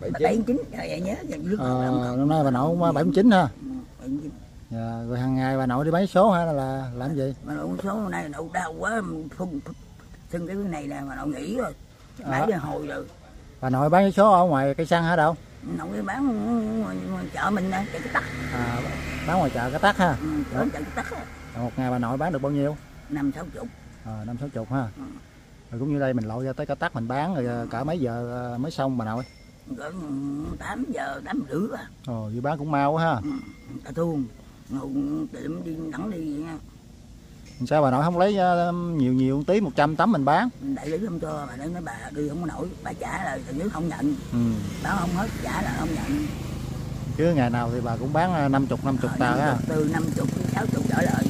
79 vậy nhớ năm nay bà nội 79 ha. 79. Dạ, rồi hàng ngày bà nội đi bán số hay là làm gì? Bà nội số nay nội đau quá xưng cái này là bà nội nghỉ rồi. Nãy giờ hồi rồi. Bà nội bán số ở ngoài cây xăng hả đâu? Nội bán ngoài chợ mình nè, chợ Cái Tắc. Bán ngoài chợ Cái Tắc ha. Chợ Cái Tắc. Một ngày bà nội bán được bao nhiêu? 5-60. 5-60 ha. Rồi cũng như đây mình lội ra tới Cái Tắc mình bán rồi cả mấy giờ mới xong bà nội? Cỡ 8 giờ 8 rưỡi á. Dự bán cũng mau quá ha. Ta thương. Ngồi tiệm đi thẳng đi vậy nha. Sao bà nội không lấy nhiều tí 100 tấm mình bán? Đại lý không cho, bà nói bà đi không có nổi, bà trả là từ dưới không nhận. Bán không hết trả là không nhận. Chứ ngày nào thì bà cũng bán 50 tờ ha. Từ 50 đến 60 trở lại.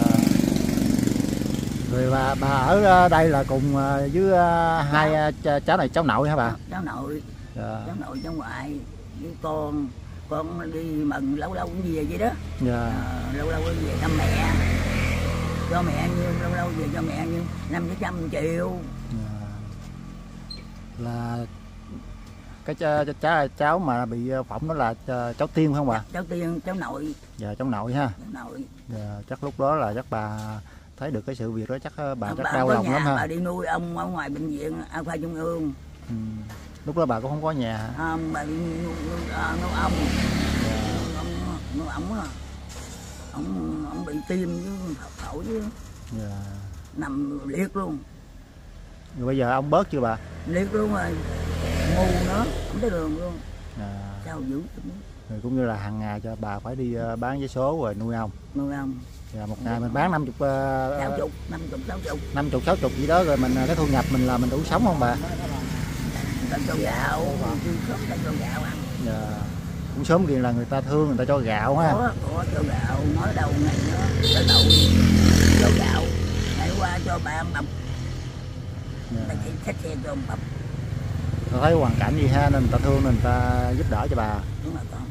Rồi bà ở đây là cùng với hai cháu này cháu nội hả bà? Cháu nội. Cháu nội cháu ngoại với con đi mừng lâu cũng về vậy đó. Lâu về thăm mẹ. Cho mẹ nhiêu, lâu về cho mẹ nhiêu 500 triệu. Là cái cháu mà bị phỏng đó là cháu Tiên không bà? Cháu Tiên, cháu nội. Dạ cháu nội ha. Cháu nội. Chắc lúc đó là chắc bà thấy được cái sự việc đó chắc bà rất đau lòng lắm ha. Bà đi nuôi ông ở ngoài bệnh viện A Khoa Trung ương. Lúc đó bà cũng không có nhà hả? Không, bà đi nuôi ông. Nuôi ông bị tim với phổi với. Nằm liệt luôn. Rồi bây giờ ông bớt chưa bà? Liệt luôn rồi. Ngu nữa, không tới đường luôn. Sao dữ. Rồi cũng như là hàng ngày cho bà phải đi bán vé số rồi nuôi ông. Nuôi ông. Một ngày mình bán 50, 60 gì đó rồi mình cái thu nhập mình là mình đủ sống không bà? Ta cho gạo, ta cho gạo ăn. Cũng sớm kia là người ta thương người ta cho gạo ha. Có cho gạo, nói đầu ngày nữa tới đầu cho gạo. Ngày qua cho bà ăn bắp. Ta chỉ xách xe cho bắp. Tôi thấy hoàn cảnh gì ha nên người ta thương nên người ta giúp đỡ cho bà. Đúng rồi con.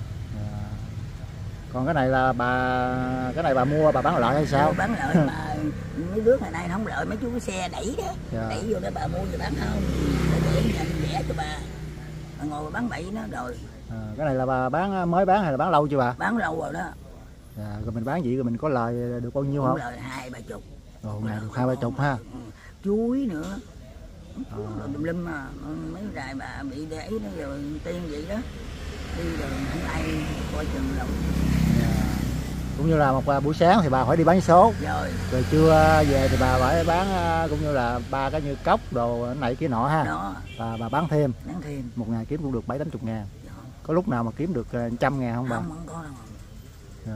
Còn cái này là bà mua bà bán lợi hay sao? Bán lợi mà mấy đứa ngày nay không lợi mấy chú cái xe đẩy đó. Đẩy vô đó bà mua cho bán không. Để nhận rẻ cho bà. Bà ngồi bà bán bậy nó rồi. Cái này là bà mới bán hay là bán lâu chưa bà? Bán lâu rồi đó. Rồi mình bán vậy rồi mình có lời được bao nhiêu không? Lời 20-30. Ngày được 20-30 ha. Chuối nữa. Tùm lum mà mấy đài bà bị để nó rồi tiên vậy đó. Đi rồi không ai coi chừng đâu. Cũng như là một buổi sáng thì bà phải đi bán số. Rồi trưa về thì bà phải bán cũng như là ba cái như cốc đồ này kia nọ ha. Và bà bán thêm. Một ngày kiếm cũng được 70-80 ngàn. Có lúc nào mà kiếm được 100.000 không bà? Không có đâu.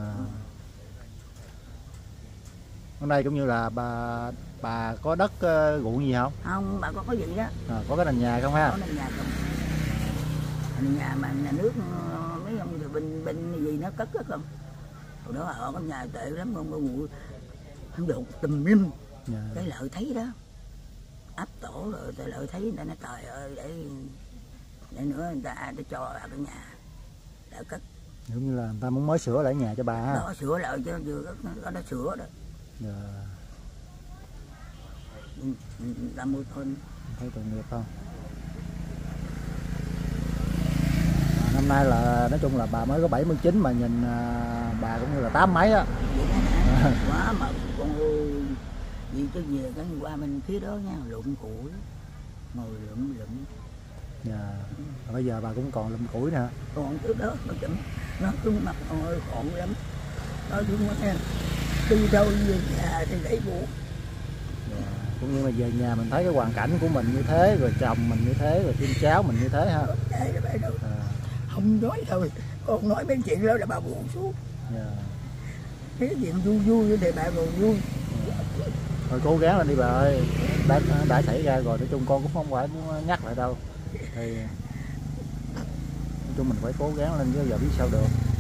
Hôm nay cũng như là bà có đất ruộng gì không? Không, bà có gì đó. Có cái nền nhà không ha? Có nền nhà không. Nền nhà mà nhà nước mấy ông bên gì nó cất không? Hồi đó họ có nhà tệ lắm không đột tùm lum. Cái Lợi thấy đó. Áp tổ rồi cái Lợi thấy người ta nói trời ơi để nữa người ta để cho cái nhà đã cất. Giống như là người ta muốn mới sửa lại nhà cho bà ha. Đó sửa lại chứ vừa có nó sửa đó. Ta mua thôi. Thấy tội nghiệp không? Năm nay là nói chung là bà mới có 79 mà nhìn bà cũng như là 8 mấy á. Quá mà con ơi. Vì chứ về cái qua mình phía đó nha, lụm củi. Ngồi lụm. Bây giờ bà cũng còn lụm củi nè. Còn trước đó nó xuống mặt ơi khổ lắm. Nó xuống mắt nha. Đi đâu về nhà thì lấy buộc. Cũng như mà về nhà mình thấy cái hoàn cảnh của mình như thế, rồi chồng mình như thế, rồi thêm cháu mình như thế ha. Không nói thôi, con nói mấy chuyện đó là bà buồn xuống. Cái chuyện vui thì bà buồn vui. Thôi cố gắng lên đi bà ơi, đã xảy ra rồi, nói chung con cũng không phải muốn nhắc lại đâu. Thì nói chung mình phải cố gắng lên chứ giờ biết sao được.